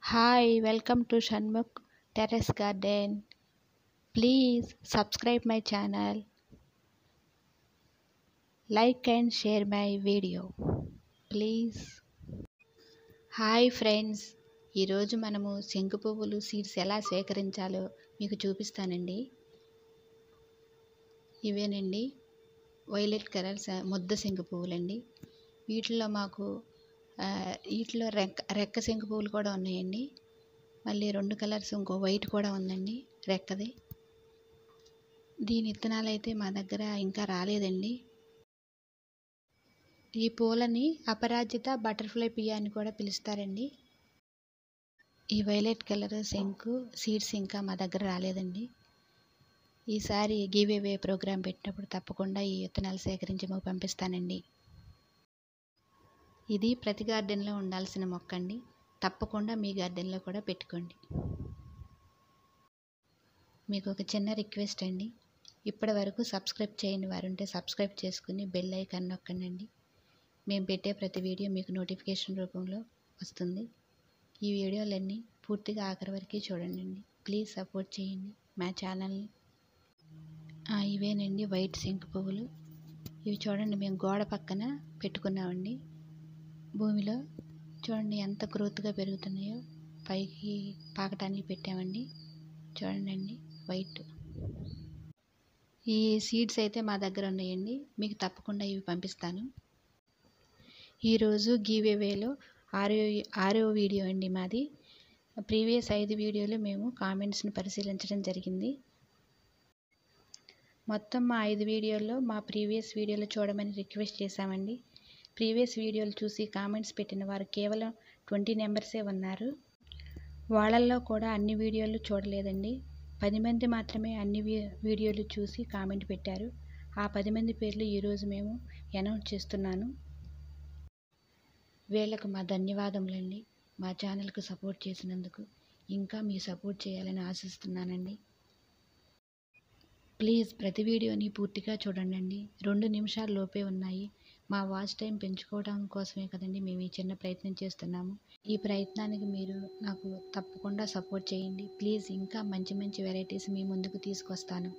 Hi, welcome to Shanmukh Terrace Garden. Please subscribe my channel, like and share my video. Please. Hi friends, ఈరోజు మనము శంకు పువ్వులు seeds ఎలా సేకరించాలో మీకు చూపిస్తానండి. ఇవేనండి వైలెట్ కలర్ ముద్ద శంకు పువ్వులండి. వీటిలో మాకు వీటిలో రెక్క శంకు పువ్వులు కూడా ఉన్నాయండి. మళ్ళీ 2 కలర్స్ ఇంకో వైట్ కూడా ఉందండి రెక్కది. దీని విత్తనాలు అయితే మా దగ్గర ఇంకా రాలేదండి. ఈ పూలని అపరాజిత బటర్ఫ్లై పియా అని కూడా పిలుస్తారండి. ఈ వైలెట్ కలర్ శంకు సీడ్స్ ఇంకా మా దగ్గర రాలేదండి. ఈసారి గివ్ అవే ప్రోగ్రాం పెట్టినప్పుడు తప్పకుండా ఈ విత్తనాలు సేకరించి మాకు పంపిస్తానండి. ఇది ప్రతి గార్డెన్లో ఉండాల్సిన మొక్క అండి. తప్పకుండా మీ గార్డెన్లో కూడా పెట్టుకోండి. మీకు ఒక చిన్న రిక్వెస్ట్ అండి, ఇప్పటి వరకు సబ్స్క్రైబ్ చేయని వారుంటే సబ్స్క్రైబ్ చేసుకుని బెల్ ఐకాన్ నొక్కండి. మేము పెట్టే ప్రతి వీడియో మీకు నోటిఫికేషన్ రూపంలో వస్తుంది. ఈ వీడియోలన్నీ పూర్తిగా ఆఖరి వరకు చూడండి. ప్లీజ్ సపోర్ట్ చేయండి మా ఛానల్ని. ఇవేనండి వైట్ శంకు పువ్వులు. ఇవి చూడండి, మేము గోడ పక్కన పెట్టుకున్నామండి. భూమిలో చూడండి ఎంత గ్రోత్గా పెరుగుతున్నాయో. పైకి పాకటానికి పెట్టామండి. చూడండి వైట్. ఈ సీడ్స్ అయితే మా దగ్గర ఉన్నాయండి. మీకు తప్పకుండా ఇవి పంపిస్తాను. ఈరోజు గివ్ అవేలో ఆరో వీడియో అండి మాది. ప్రీవియస్ 5 వీడియోలు మేము కామెంట్స్ని పరిశీలించడం జరిగింది. మొత్తం మా 5 వీడియోల్లో మా ప్రీవియస్ వీడియోలు చూడమని రిక్వెస్ట్ చేశామండి. ప్రీవియస్ వీడియోలు చూసి కామెంట్స్ పెట్టిన వారు కేవలం 20 మెంబర్సే ఉన్నారు. వాళ్ళల్లో కూడా అన్ని వీడియోలు చూడలేదండి. 10 మంది మాత్రమే అన్ని వీడియోలు చూసి కామెంట్ పెట్టారు. ఆ 10 మంది పేర్లు ఈరోజు మేము అనౌన్స్ చేస్తున్నాను. వీళ్ళకు మా ధన్యవాదములండి. మా ఛానల్కు సపోర్ట్ చేసినందుకు ఇంకా మీ సపోర్ట్ చేయాలని ఆశిస్తున్నానండి. ప్లీజ్ ప్రతి వీడియోని పూర్తిగా చూడండి. 2 నిమిషాల లోపే ఉన్నాయి. మా వాచ్ టైం పెంచుకోవడం కోసమే కదండి మేము ఈ చిన్న ప్రయత్నం చేస్తున్నాము. ఈ ప్రయత్నానికి మీరు నాకు తప్పకుండా సపోర్ట్ చేయండి. ప్లీజ్ ఇంకా మంచి మంచి వెరైటీస్ మీ ముందుకు తీసుకొస్తాను.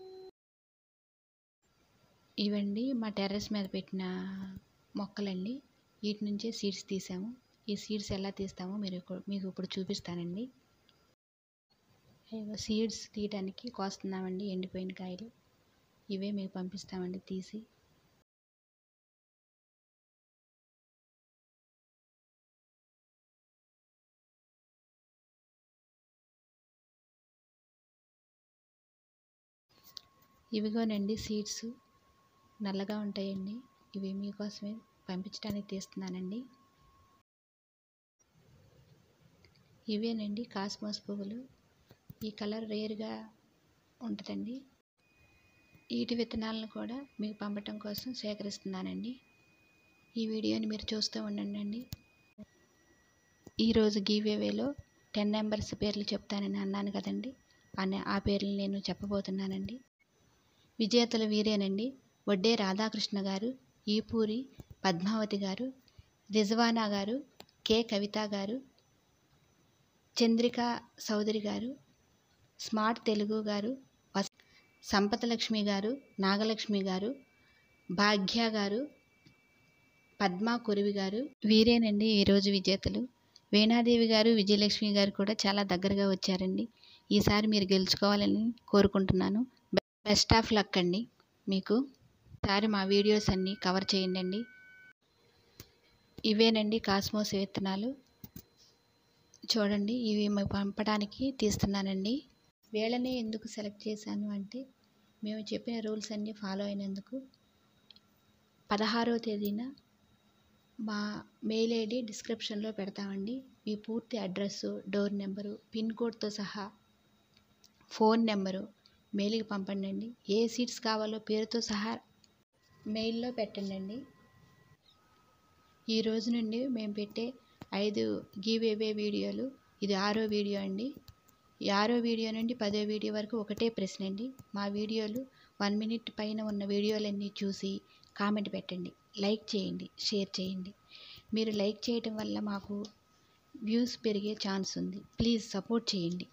ఇవండి మా టెర్రస్ మీద పెట్టిన మొక్కలండి. వీటి నుంచే సీడ్స్ తీసాము. ఈ సీడ్స్ ఎలా తీస్తామో మీకు ఇప్పుడు చూపిస్తానండి. సీడ్స్ తీయడానికి కోస్తున్నామండి ఎండిపోయిన కాయలు. ఇవే మీకు పంపిస్తామండి తీసి. ఇవిగోనండి సీడ్స్ నల్లగా ఉంటాయండి. ఇవి మీకోసమే పంపించడానికి తీస్తున్నానండి. ఇవేనండి కాస్మోస్ పువ్వులు. ఈ కలర్ రేర్గా ఉంటుందండి. వీటి విత్తనాలను కూడా మీకు పంపటం కోసం సేకరిస్తున్నానండి. ఈ వీడియోని మీరు చూస్తూ ఉండండి. ఈరోజు గివ్ అవేలో 10 మెంబర్స్ పేర్లు చెప్తానని అన్నాను కదండి. ఆ పేర్లు నేను చెప్పబోతున్నానండి. విజేతలు వీరేనండి. వడ్డే రాధాకృష్ణ గారు, ఈపూరి పద్మావతి గారు, రిజవానా గారు, కె కవిత గారు, చంద్రికా చౌదరి గారు, స్మార్ట్ తెలుగు గారు, సంపతలక్ష్మి గారు, నాగలక్ష్మి గారు, భాగ్య గారు, పద్మా కురివి గారు. వీరేనండి ఈరోజు విజేతలు. వీణాదేవి గారు, విజయలక్ష్మి గారు కూడా చాలా దగ్గరగా వచ్చారండి. ఈసారి మీరు గెలుచుకోవాలని కోరుకుంటున్నాను. బెస్ట్ ఆఫ్ లక్ అండి మీకు. ఈసారి మా వీడియోస్ అన్నీ కవర్ చేయండి. ఇవేనండి కాస్మోస్ విత్తనాలు. చూడండి, ఇవి పంపడానికి తీస్తున్నానండి. వీళ్ళనే ఎందుకు సెలెక్ట్ చేశాను అంటే మేము చెప్పిన రూల్స్ అన్నీ ఫాలో అయినందుకు. 16వ తేదీన మా మెయిల్ ఐడి డిస్క్రిప్షన్లో పెడతామండి. మీ పూర్తి అడ్రస్సు, డోర్ నెంబరు, పిన్ కోడ్తో సహా ఫోన్ నెంబరు మెయిల్కి పంపండి. ఏ సీడ్స్ కావాలో పేరుతో సహా మెయిల్లో పెట్టండి. ఈ రోజు నుండి మేము పెట్టే 5 గివ్ అవే వీడియోలు ఇది 6వ వీడియో అండి. ఈ 6వ వీడియో నుండి 10వ వీడియో వరకు ఒకటే ప్రశ్న అండి. మా వీడియోలు 1 మినిట్ పైన ఉన్న వీడియోలన్నీ చూసి కామెంట్ పెట్టండి, లైక్ చేయండి, షేర్ చేయండి. మీరు లైక్ చేయటం వల్ల మాకు వ్యూస్ పెరిగే ఛాన్స్ ఉంది. ప్లీజ్ సపోర్ట్ చేయండి.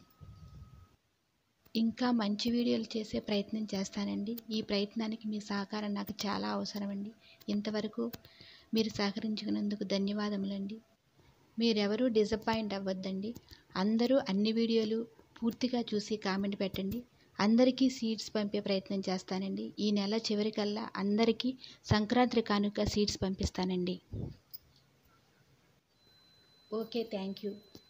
ఇంకా మంచి వీడియోలు చేసే ప్రయత్నం చేస్తానండి. ఈ ప్రయత్నానికి మీ సహకారం నాకు చాలా అవసరమండి. ఇంతవరకు మీరు సహకరించినందుకు ధన్యవాదములండి. మీరెవరూ డిసప్పాయింట్ అవ్వద్దండి. అందరూ అన్ని వీడియోలు పూర్తిగా చూసి కామెంట్ పెట్టండి. అందరికీ సీడ్స్ పంపే ప్రయత్నం చేస్తానండి. ఈ నెల చివరికల్లా అందరికీ సంక్రాంతి కానుక సీడ్స్ పంపిస్తానండి. Okay, thank you.